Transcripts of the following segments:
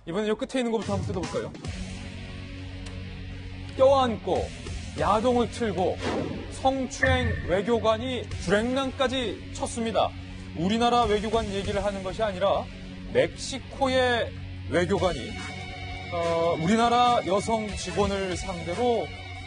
이번엔 요 끝에 있는 것부터 한번 뜯어볼까요? 껴안고 야동을 틀고 성추행 외교관이 불행난까지 쳤습니다. 우리나라 외교관 얘기를 하는 것이 아니라 멕시코의 외교관이 우리나라 여성 직원을 상대로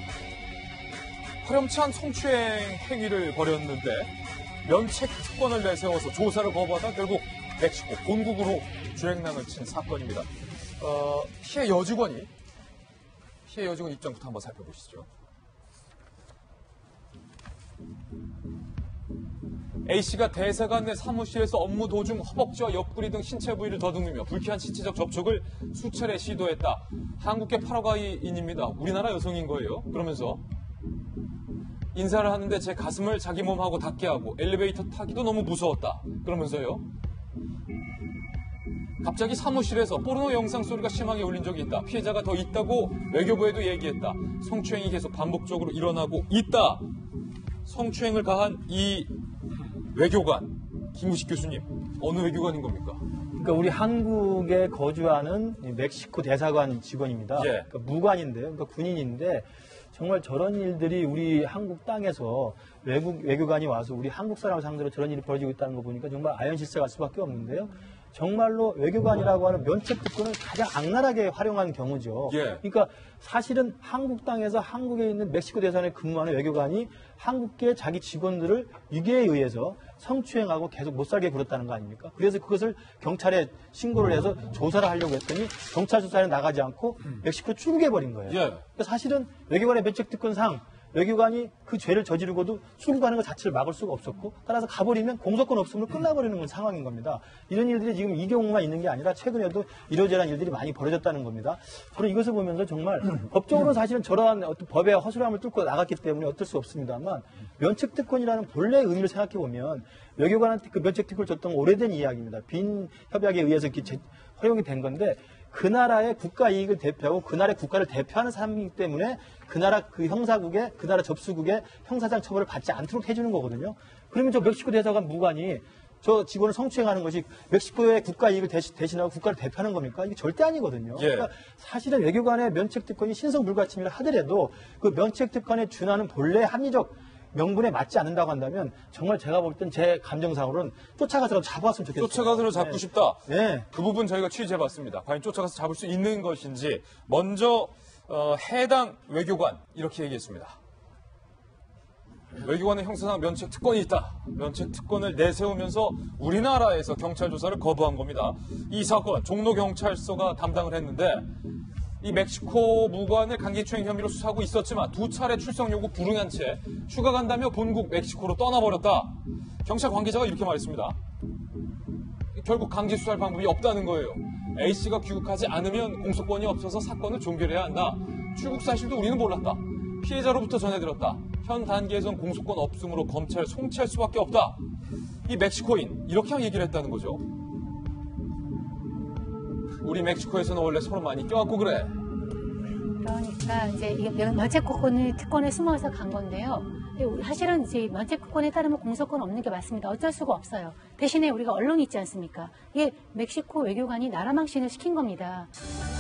화렴치한 성추행 행위를 벌였는데 면책 특권을 내세워서 조사를 거부하다 결국 멕시코 본국으로 주행랑을 친 사건입니다. 피해 여직원 입장부터 한번 살펴보시죠. A씨가 대사관 내 사무실에서 업무 도중 허벅지와 옆구리 등 신체 부위를 더듬으며 불쾌한 신체적 접촉을 수차례 시도했다. 한국계 파라과이인입니다. 우리나라 여성인 거예요. 그러면서 인사를 하는데 제 가슴을 자기 몸하고 닿게 하고 엘리베이터 타기도 너무 무서웠다. 그러면서요. 갑자기 사무실에서 포르노 영상 소리가 심하게 울린 적이 있다. 피해자가 더 있다고 외교부에도 얘기했다. 성추행이 계속 반복적으로 일어나고 있다. 성추행을 가한 이 외교관, 김우식 교수님, 어느 외교관인 겁니까? 그러니까 우리 한국에 거주하는 멕시코 대사관 직원입니다. 예. 그러니까 무관인데요. 그러니까 군인인데 정말 저런 일들이 우리 한국 땅에서 외교관이 와서 우리 한국 사람을 상대로 저런 일이 벌어지고 있다는 거 보니까 정말 아연실색할 수밖에 없는데요. 정말로 외교관이라고 하는 면책 특권을 가장 악랄하게 활용한 경우죠. 예. 그러니까 사실은 한국 땅에서 한국에 있는 멕시코 대사관에 근무하는 외교관이 한국계 자기 직원들을 유괴에 의해서 성추행하고 계속 못 살게 굴었다는 거 아닙니까? 그래서 그것을 경찰에 신고를 해서 조사를 하려고 했더니 경찰 조사에 나가지 않고 멕시코로 출국해버린 거예요. 예. 그러니까 사실은 외교관의 면책 특권상 외교관이 그 죄를 저지르고도 출국하는 것 자체를 막을 수가 없었고 따라서 가버리면 공소권 없음으로 끝나버리는 상황인 겁니다. 이런 일들이 지금 이 경우만 있는 게 아니라 최근에도 이러저러한 일들이 많이 벌어졌다는 겁니다. 저는 이것을 보면서 정말 법적으로는 사실은 저러한 어떤 법의 허술함을 뚫고 나갔기 때문에 어쩔 수 없습니다만 면책특권이라는 본래의 의미를 생각해 보면 외교관한테 그 면책특권을 줬던 오래된 이야기입니다. 빈 협약에 의해서 이렇게 허용이 된 건데 그 나라의 국가 이익을 대표하고 그 나라의 국가를 대표하는 사람이기 때문에 그 나라 그 형사국에 그 나라 접수국에 형사상 처벌을 받지 않도록 해주는 거거든요. 그러면 저 멕시코 대사관 무관이 저 직원을 성추행하는 것이 멕시코의 국가 이익을 대신하고 국가를 대표하는 겁니까? 이게 절대 아니거든요. 예. 그러니까 사실은 외교관의 면책특권이 신성불가침이라 하더라도 그 면책특권에 준하는 본래 합리적 명분에 맞지 않는다고 한다면 정말 제가 볼 땐 제 감정상으로는 쫓아가서 잡아왔으면 좋겠어요. 쫓아가서 잡고 네. 싶다. 네. 그 부분 저희가 취재해봤습니다. 과연 쫓아가서 잡을 수 있는 것인지 먼저 해당 외교관 이렇게 얘기했습니다. 외교관의 형사상 면책 특권이 있다. 면책 특권을 내세우면서 우리나라에서 경찰 조사를 거부한 겁니다. 이 사건 종로경찰서가 담당을 했는데 이 멕시코 무관을 강제추행 혐의로 수사하고 있었지만 2차례 출석 요구 불응한 채 휴가 간다며 본국 멕시코로 떠나버렸다. 경찰 관계자가 이렇게 말했습니다. 결국 강제 수사할 방법이 없다는 거예요. A씨가 귀국하지 않으면 공소권이 없어서 사건을 종결해야 한다. 출국 사실도 우리는 몰랐다. 피해자로부터 전해들었다. 현 단계에선 공소권 없음으로 검찰 송치할 수밖에 없다. 이 멕시코인 이렇게 얘기를 했다는 거죠. 우리 멕시코에서는 원래 서로 많이 껴안고 그래. 그러니까 이제 이게 면책특권에 숨어서 간 건데요. 사실은 이제 면책특권에 따르면 공소권 없는 게 맞습니다. 어쩔 수가 없어요. 대신에 우리가 언론이 있지 않습니까? 이게 멕시코 외교관이 나라 망신을 시킨 겁니다.